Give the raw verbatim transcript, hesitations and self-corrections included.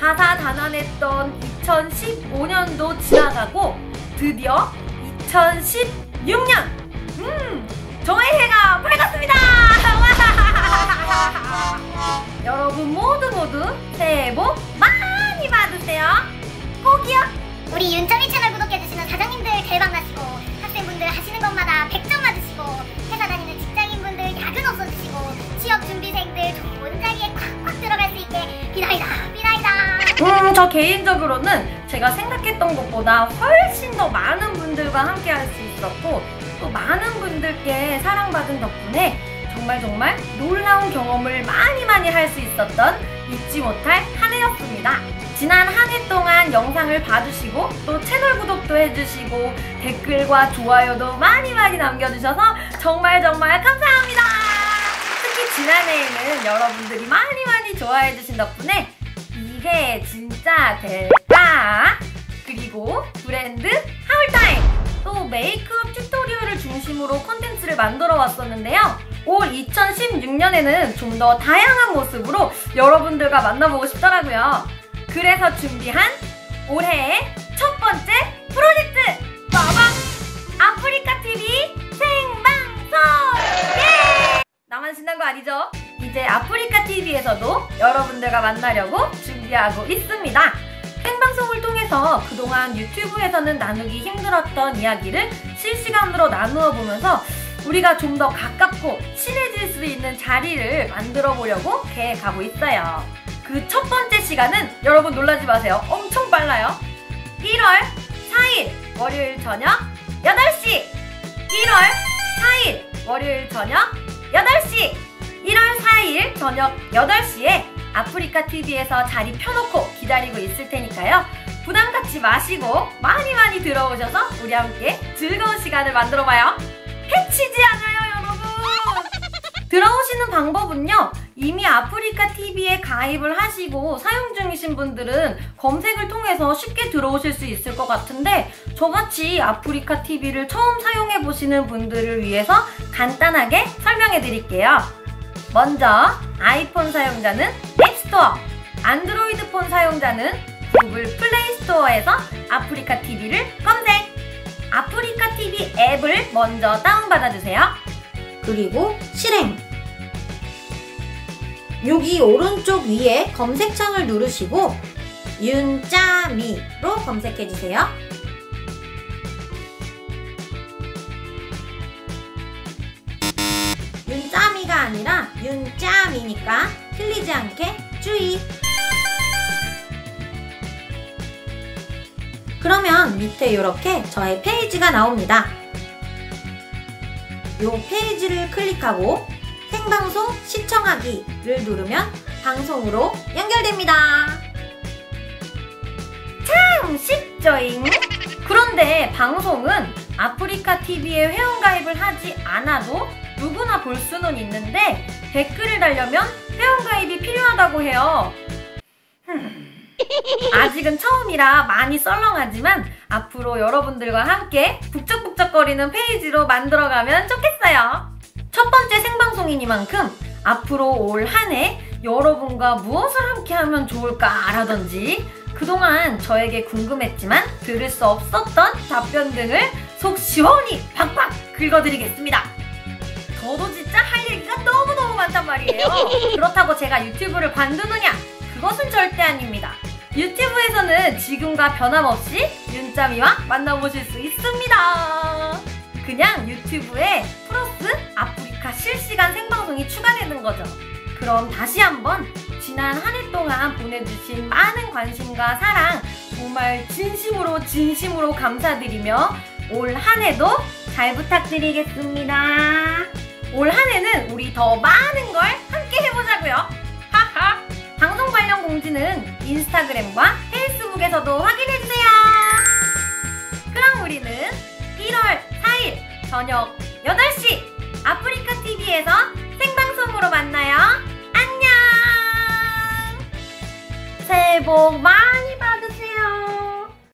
다사다난했던 이천십오 년도 지나가고 드디어 이천십육 년! 음! 저의 해가 밝았습니다! 여러분 모두 모두 새해 복 많이 받으세요! 꼭이요! 우리 윤점이 채널 구독해주시는 사장님들 대박 나시고, 학생분들 하시는 것마다 백 점 맞으시고, 회사 다니는 직장인분들 야근 없어지시고, 취업준비생들 좋은 자리에 꽉꽉 들어갈 수 있게 비나이다 비나이다. 음, 저 개인적으로는 제가 생각했던 것보다 훨씬 더 많은 분들과 함께 할 수 있었고, 또 많은 분들께 사랑받은 덕분에 정말 정말 놀라운 경험을 많이 많이 할 수 있었던 잊지 못할 한 해였습니다. 지난 한 해 동안 영상을 봐주시고 또 채널 구독도 해주시고 댓글과 좋아요도 많이 많이 남겨주셔서 정말 정말 감사합니다. 특히 지난해에는 여러분들이 많이 많이 좋아해주신 덕분에 이게 진짜 될까? 그리고 브랜드 하울타임! 또 메이크업 튜토리얼을 중심으로 콘텐츠를 만들어 왔었는데요. 올 이천십육 년에는 좀 더 다양한 모습으로 여러분들과 만나보고 싶더라고요. 그래서 준비한 올해의 첫 번째 프로젝트! 빠밤! 아프리카티비 생방송! 예! 나만 신난 거 아니죠? 이제 아프리카티비에서도 여러분들과 만나려고 준비하고 있습니다. 생방송을 통해서 그동안 유튜브에서는 나누기 힘들었던 이야기를 실시간으로 나누어 보면서 우리가 좀 더 가깝고 친해질 수 있는 자리를 만들어 보려고 계획하고 있어요. 그 첫 번째 시간은 여러분 놀라지 마세요. 엄청 빨라요. 일월 사일 월요일 저녁 여덟 시, 일월 사일 월요일 저녁 여덟 시, 일월 사일 저녁 여덟 시에 아프리카티비에서 자리 펴놓고 기다리고 있을 테니까요. 부담 갖지 마시고 많이 많이 들어오셔서 우리 함께 즐거운 시간을 만들어봐요. 해치지 않아요, 여러분! 들어오시는 방법은요. 이미 아프리카티비에 가입을 하시고 사용 중이신 분들은 검색을 통해서 쉽게 들어오실 수 있을 것 같은데, 저같이 아프리카티비를 처음 사용해보시는 분들을 위해서 간단하게 설명해 드릴게요. 먼저 아이폰 사용자는 앱스토어, 안드로이드 폰 사용자는 구글 플레이스토어에서 아프리카티비를 검색! 아프리카티비 앱을 먼저 다운받아주세요. 그리고 실행! 여기 오른쪽 위에 검색창을 누르시고 윤짜미로 검색해주세요. 윤짜미가 아니라 윤짜미니까 틀리지 않게 주의! 그러면 밑에 이렇게 저의 페이지가 나옵니다. 이 페이지를 클릭하고 생방송 시청하기를 누르면 방송으로 연결됩니다. 참 쉽죠잉? 그런데 방송은 아프리카티비에 회원가입을 하지 않아도 누구나 볼 수는 있는데 댓글을 달려면 회원가입이 필요하다고 해요. 아직은 처음이라 많이 썰렁하지만 앞으로 여러분들과 함께 북적북적거리는 페이지로 만들어가면 좋겠어요. 첫 번째 생방송이니만큼 앞으로 올 한 해 여러분과 무엇을 함께 하면 좋을까라든지 그동안 저에게 궁금했지만 들을 수 없었던 답변 등을 속 시원히 팍팍 긁어드리겠습니다. 저도 진짜 할 얘기가 너무너무 많단 말이에요. 그렇다고 제가 유튜브를 관두느냐? 그것은 절대 아닙니다. 유튜브에서는 지금과 변함없이 윤짜미와 만나보실 수 있습니다. 그냥 유튜브에 플러스 아프리카 실시간 생방송이 추가되는 거죠. 그럼 다시 한번 지난 한 해 동안 보내주신 많은 관심과 사랑 정말 진심으로 진심으로 감사드리며 올 한 해도 잘 부탁드리겠습니다. 올 한 해는 우리 더 많은 걸 함께 해보자고요. 하하. 방송 관련 공지는 인스타그램과 페이스북에서도 확인해주세요. 그럼 우리는 일월 사일 저녁 여덟 시 아프리카티비에서 생방송으로 만나요. 안녕! 새해 복 많이